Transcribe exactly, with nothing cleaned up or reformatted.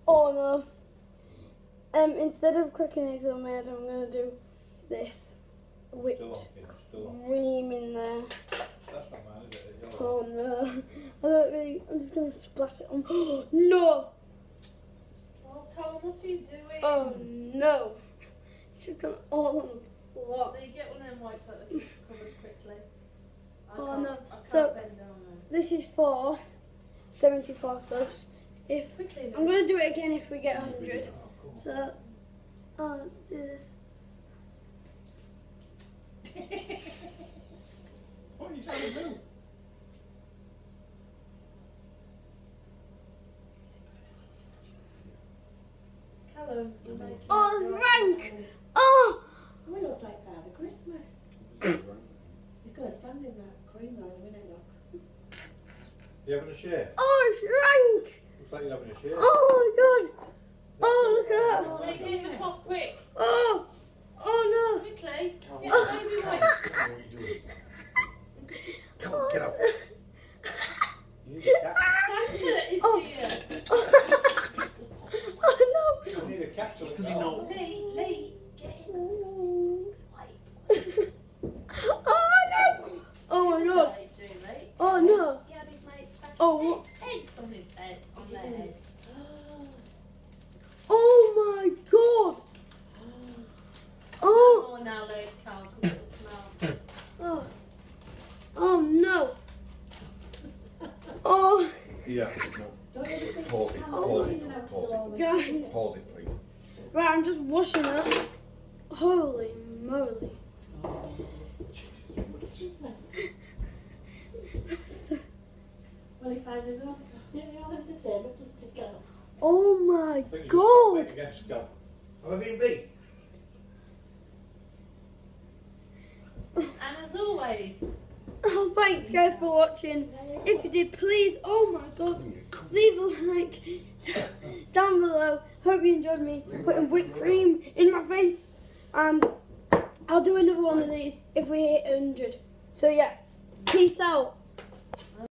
Oh no. Um, instead of cracking eggs on my head, I'm gonna do this whipped cream in there. That's not mine, is it? Oh no. I don't really. I'm just gonna splash it on. No. Oh, Callum, what are you doing? Oh no. It's just gone all on the floor. Will you get one of them wipes that are covered quickly? I Oh, can't, no. I can't So- bend down there. This is for seventy-four subs. If Quickly I'm then. gonna do it again if we get one hundred. So, oh, let's do this. What are you trying to do? Callum, you're making Oh, it it's right. rank. Oh, Oh, it looks like Father Christmas. He's going to stand in that cream though in a minute, look. You having a share? oh, it's rank. Looks like you're having a share. Oh my god. Oh, look at that. Oh, make it in the cloth quick. Oh, oh Quickly. Come Get on. the baby Come on. wipes. What are you doing? Come no. on, get up. You need a cat. Santa is Oh. here. Oh no. You need a cat to What did he know? Lee, Lee, get in. Oh no. Oh my god. Do, Lee. Oh no. He had his mates crack Oh, egg- what? eggs on his head, on their head. Oh my god. Oh. Oh, now Lee, Carl, because it'll smell. Oh. Oh no. Oh. Yeah, Don't you think Pause it, you can pause hold it, in and out pause for it. all the Guys. kids? pause it, please. Right, I'm just washing it. Holy moly. So- Well, if I did enough, you'll entertainment to go. Oh my I think you just god. fight against Scott. Have I been beat? And as always, Oh, thanks guys for watching. If you did, please, oh my god, leave a like down below. Hope you enjoyed me putting whipped cream in my face. And I'll do another one of these if we hit one hundred. So yeah, peace out.